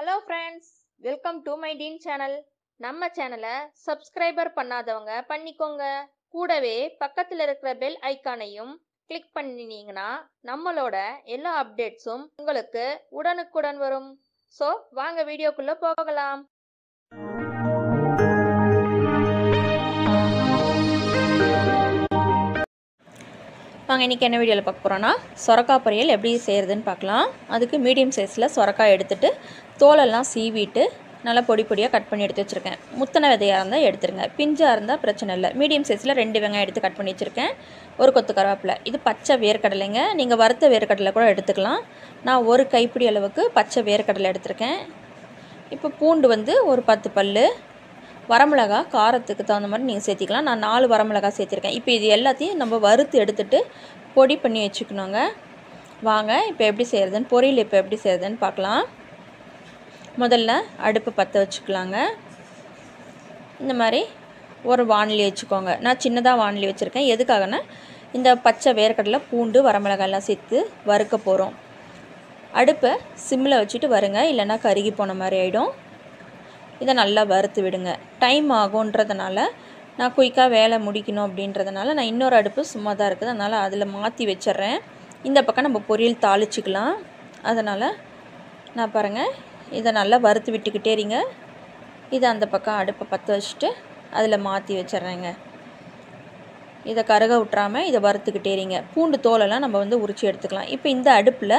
Hello friends, welcome to my teen channel. நம்ம சேனலை subscriber பண்ணாதவங்க பண்ணிக்கோங்க. கூடவே பக்கத்தில் இருக்கிற பெல் ஐக்கானையும் கிளிக் பண்ணினீங்கன்னா நம்மளோட எல்லா அப்டேட்ஸும் உங்களுக்கு உடனுக்குடன் வரும். ஸோ வாங்க வீடியோக்குள்ளே போகலாம். வாங்க இன்றைக்கி என்ன வீடியோவில் பார்க்க போகிறோன்னா சொரக்காய் பொரியல் எப்படி செய்கிறதுன்னு பார்க்கலாம். அதுக்கு மீடியம் சைஸில் சொரக்காய் எடுத்துகிட்டு தோலெல்லாம் சீவிட்டு நல்லா பொடி பொடியாக கட் பண்ணி எடுத்து வச்சுருக்கேன். முத்தனை விதையாக இருந்தால் எடுத்துருங்க, பிஞ்சாக இருந்தால் பிரச்சனை இல்லை. மீடியம் சைஸில் 2 வெங்காயம் எடுத்து கட் பண்ணி வச்சுருக்கேன். ஒரு கொத்து கருவேப்பிலை. இது பச்சை வேர்க்கடலைங்க, நீங்கள் வறுத்த வேர்க்கடலை கூட எடுத்துக்கலாம். நான் ஒரு கைப்பிடி அளவுக்கு பச்சை வேர்க்கடலை எடுத்திருக்கேன். இப்போ பூண்டு ஒரு 10 பல், வரமிளகா காரத்துக்கு தகுந்த மாதிரி நீங்கள் சேர்த்திக்கலாம். நான் 4 வரமிளகா சேர்த்திருக்கேன். இப்போ இது எல்லாத்தையும் நம்ம வறுத்து எடுத்துகிட்டு பொடி பண்ணி வச்சுக்கணுங்க. வாங்க இப்போ எப்படி செய்கிறதுன்னு, பொரியல் இப்போ எப்படி செய்கிறதுன்னு பார்க்கலாம். முதல்ல அடுப்பு பற்ற வச்சுக்கலாங்க. இந்த மாதிரி ஒரு வாணலி வச்சுக்கோங்க. நான் சின்னதாக வாணலி வச்சுருக்கேன். எதுக்காகனா இந்த பச்சை வேர்க்கடலை, பூண்டு, வரமிளகாயெல்லாம் சேர்த்து வறுக்க போகிறோம். அடுப்பை சிம்மில் வச்சுட்டு வருங்க, இல்லைன்னா கருகி போன மாதிரி ஆகிடும். இதை நல்லா வறுத்து விடுங்க. டைம் ஆகுன்றதுனால நான் குயிக்காக வேலை முடிக்கணும் அப்படின்றதுனால நான் இன்னொரு அடுப்பு சும்மா தான் இருக்குது, அதனால் அதில் மாற்றி வச்சிட்றேன். இந்த பக்கம் நம்ம பொரியல் தாளிச்சிக்கலாம். அதனால் நான் பாருங்கள், இதை நல்லா வறுத்து விட்டுக்கிட்டே இருங்க. இதை அந்த பக்கம் அடுப்பை பற்ற வச்சுட்டு அதில் மாற்றி வச்சிட்றேங்க. இதை கருக விட்டுறாமல் இதை வறுத்துக்கிட்டே இருங்க. பூண்டு தோலெல்லாம் நம்ம உரித்து எடுத்துக்கலாம். இப்போ இந்த அடுப்பில்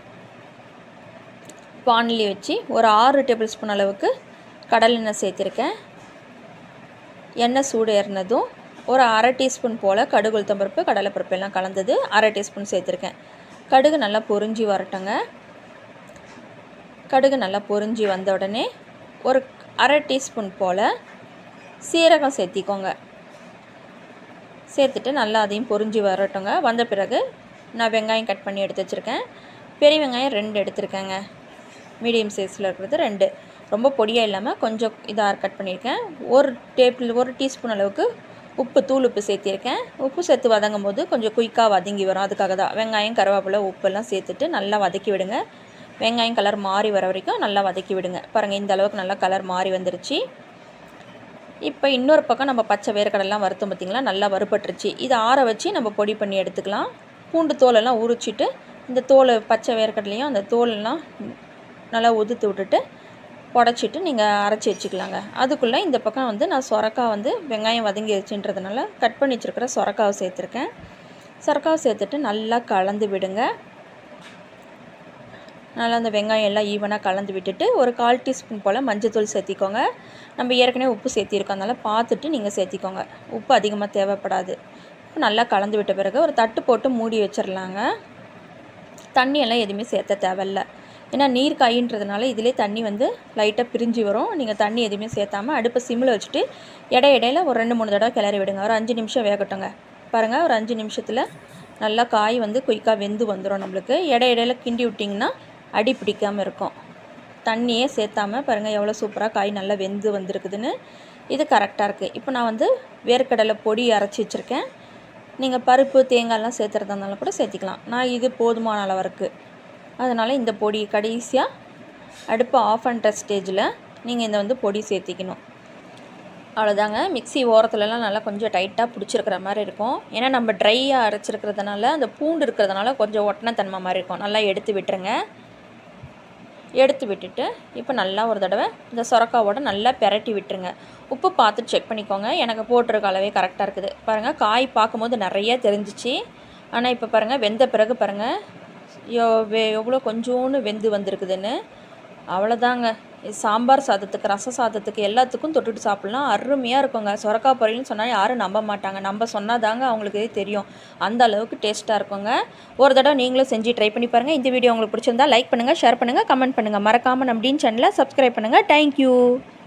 வாணலி வச்சு ஒரு 6 டேபிள் ஸ்பூன் அளவுக்கு கடலெண்ணெய் சேர்த்திருக்கேன். எண்ணெய் சூடு ஏறினதும் ஒரு 1/2 டீஸ்பூன் போல் கடுகு, உளுத்தம்பருப்பு, கடலைப்பருப்பு எல்லாம் கலந்தது 1/2 டீஸ்பூன் சேர்த்திருக்கேன். கடுகு நல்லா பொரிஞ்சு வரட்டுங்க. கடுகு நல்லா பொரிஞ்சு வந்த உடனே ஒரு 1/2 டீஸ்பூன் போல் சீரகம் சேர்த்திக்கோங்க. சேர்த்துட்டு நல்லா அதையும் பொரிஞ்சு வரட்டுங்க. வந்த பிறகு நான் வெங்காயம் கட் பண்ணி எடுத்து வச்சுருக்கேன். பெரிய வெங்காயம் 2 எடுத்துருக்கேங்க. மீடியம் சைஸில் இருக்கிறது 2, ரொம்ப பொடியாக இல்லாமல் கொஞ்சம் இதாக கட் பண்ணியிருக்கேன். ஒரு டீஸ்பூன் அளவுக்கு தூள் உப்பு சேர்த்திருக்கேன். உப்பு சேர்த்து வதங்கும் போது கொஞ்சம் குயிக்காக வதங்கி வரும். அதுக்காக தான் வெங்காயம், கருவேப்பிலை, உப்பெல்லாம் சேர்த்துட்டு நல்லா வதக்கி விடுங்க. வெங்காயம் கலர் மாறி வர வரைக்கும் நல்லா வதக்கி விடுங்க. பாருங்கள், இந்த அளவுக்கு நல்லா கலர் மாறி வந்துருச்சு. இப்போ இன்னொரு பக்கம் நம்ம பச்சை வேர்க்கடலாம் வறுத்தோம் பார்த்திங்களா, நல்லா வறுபட்டுருச்சு. இதை ஆற வச்சு நம்ம பொடி பண்ணி எடுத்துக்கலாம். பூண்டு தோலெல்லாம் உரிச்சிட்டு இந்த தோல், பச்சை வேர்க்கடலையும் அந்த தோலெல்லாம் நல்லா உதுத்து விட்டுட்டு உடச்சிட்டு நீங்கள் அரைச்சி வச்சுக்கலாங்க. அதுக்குள்ளே இந்த பக்கம் நான் சொரக்காய் வெங்காயம் வதங்கி வச்சுன்றதுனால கட் பண்ணி வச்சுருக்கிற சொரக்காவை சேர்த்துருக்கேன். சொரக்காவை சேர்த்துட்டு நல்லா கலந்து விடுங்க. நல்லா அந்த வெங்காயம் எல்லாம் ஈவனாக கலந்து விட்டுட்டு ஒரு 1/4 டீஸ்பூன் போல் மஞ்சள்தூள் சேர்த்திக்கோங்க. நம்ம ஏற்கனவே உப்பு சேர்த்திருக்கோம், அதனால் பார்த்துட்டு நீங்கள் சேர்த்திக்கோங்க. உப்பு அதிகமாக தேவைப்படாது. நல்லா கலந்து விட்ட பிறகு ஒரு தட்டு போட்டு மூடி வச்சிடலாங்க. தண்ணியெல்லாம் எதுவுமே சேர்த்த தேவையில்லை. ஏன்னா நீர் காயின்றதுனால இதிலே தண்ணி லைட்டாக பிரிஞ்சு வரும். நீங்கள் தண்ணி எதுவுமே சேர்த்தாமல் அடுப்பை சிம்மில் வச்சுட்டு இடையில ஒரு 2-3 தடவை கிளறி விடுங்க. ஒரு 5 நிமிஷம் வேகட்டுங்க. பாருங்கள், ஒரு 5 நிமிஷத்தில் நல்லா காய் குயிக்காக வெந்து வந்துடும் நம்மளுக்கு. இடையில கிண்டி விட்டிங்கன்னா அடி பிடிக்காமல் இருக்கும். தண்ணியே சேர்த்தாமல் பாருங்கள் எவ்வளோ சூப்பராக காய் நல்லா வெந்து வந்திருக்குதுன்னு. இது கரெக்டாக இருக்குது. இப்போ நான் வேர்க்கடலை பொடி அரைச்சி வச்சுருக்கேன். நீங்கள் பருப்பு, தேங்காயெல்லாம் சேர்த்துறதா இருந்தாலும் கூட சேர்த்திக்கலாம். நான் இது போதுமான அளவு இருக்குது. அதனால் இந்த பொடி கடைசியாக அடுப்பை ஆஃப் பண்ணுற ஸ்டேஜில் நீங்கள் இந்த பொடி சேர்த்திக்கணும். அவ்வளோதாங்க. மிக்ஸி ஓரத்துலலாம் நல்லா கொஞ்சம் டைட்டாக பிடிச்சிருக்கிற மாதிரி இருக்கும். ஏன்னா நம்ம ட்ரையாக அரைச்சிருக்கிறதுனால அந்த பூண்டு இருக்கிறதுனால கொஞ்சம் ஒட்டின தன்மை மாதிரி இருக்கும். நல்லா எடுத்து விட்டுருங்க. எடுத்து விட்டுட்டு இப்போ நல்லா ஒரு தடவை இந்த சொரக்காவோட நல்லா பெரட்டி விட்டுருங்க. உப்பு பார்த்துட்டு செக் பண்ணிக்கோங்க. எனக்கு போட்டிருக்க அளவே கரெக்டாக இருக்குது. பாருங்கள், காய் பார்க்கும்போது நிறைய தெரிஞ்சிச்சு. ஆனால் இப்போ பாருங்கள், வெந்த பிறகு பாருங்கள் எவ்வளோ கொஞ்சோன்னு வெந்து வந்திருக்குதுன்னு. அவ்வளோதாங்க. சாம்பார் சாதத்துக்கு, ரச சாதத்துக்கு எல்லாத்துக்கும் தொட்டுட்டு சாப்பிட்லாம். அருமையாக இருக்குங்க. சொரக்காய் பொரியல்னு சொன்னால் யாரும் நம்ப மாட்டாங்க. நம்ம சொன்னால் தாங்க அவங்களுக்கு தெரியும். அந்த அளவுக்கு டேஸ்ட்டாக இருக்குங்க. ஒரு தடவை நீங்களும் செஞ்சு ட்ரை பண்ணி பாருங்கள். இந்த வீடியோ உங்களுக்கு பிடிச்சிருந்தா லைக் பண்ணுங்கள், ஷேர் பண்ணுங்கள், கமெண்ட் பண்ணுங்கள். மறக்காமல் நம்ம டீன் சேனலை சப்ஸ்கிரைப் பண்ணுங்கள். தேங்க்யூ.